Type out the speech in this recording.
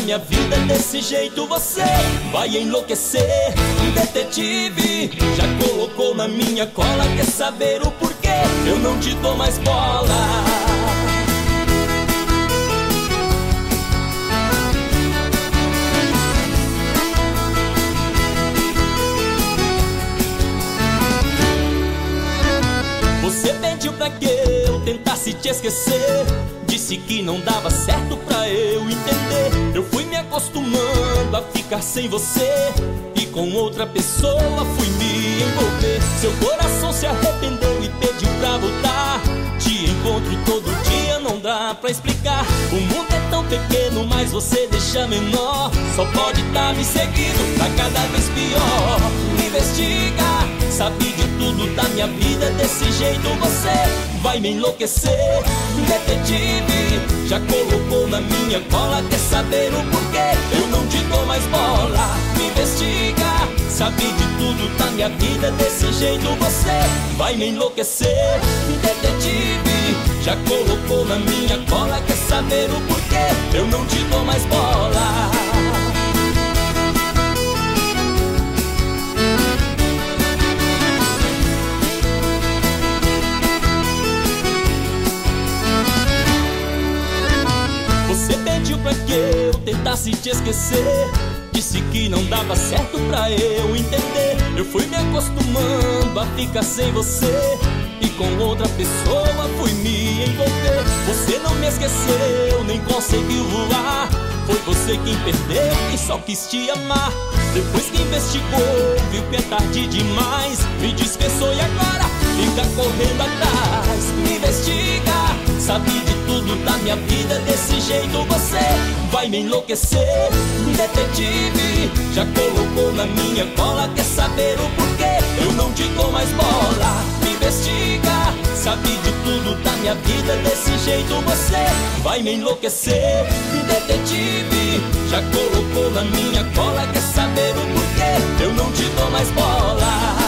minha vida, desse jeito você vai enlouquecer. Detetive, já colocou na minha cola, quer saber o porquê? Eu não te dou mais bola. Você pediu pra que eu tentasse te esquecer, disse que não dava certo pra eu entender. Eu fui me acostumando a ficar sem você e com outra pessoa fui me envolver. Seu coração se arrependeu e pediu pra voltar. Te encontro todo dia, não dá pra explicar. O mundo é tão pequeno, mas você deixa menor. Só pode tá me seguindo, tá cada vez pior. Me investiga, sabe de tudo da minha vida, desse jeito você vai me enlouquecer. Detetive, já colocou na minha cola, quer saber o porquê? Eu não te dou mais bola. Me investiga, sabe de tudo da minha vida, desse jeito você vai me enlouquecer. Detetive, já colocou na minha cola, quer saber o porquê? Eu não te dou mais bola. Você pediu pra que eu tentasse te esquecer, disse que não dava certo pra eu entender. Eu fui me acostumando a ficar sem você e com outra pessoa fui me envolver. Você não me esqueceu, nem conseguiu voar. Foi você quem perdeu e só quis te amar. Depois que investigou, viu que é tarde demais, me dispensou e agora fica correndo atrás. Me investiga, sabe de tudo da minha vida, desse jeito você vai me enlouquecer. Detetive, já colocou na minha cola, quer saber o porquê? Eu não te dou mais bola. Me investiga, sabe de tudo da minha vida, desse jeito você vai me enlouquecer. Detetive, já colocou na minha cola, quer saber o porquê? Eu não te dou mais bola.